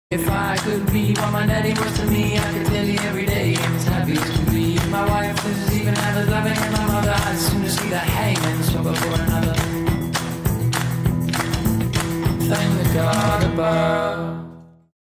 If I could be what my daddy was to me, I could tell you every day I'm as happy as can be. My wife is even as loving as my mother. I'd sooner see the hangman struggle for another. Thank the God above.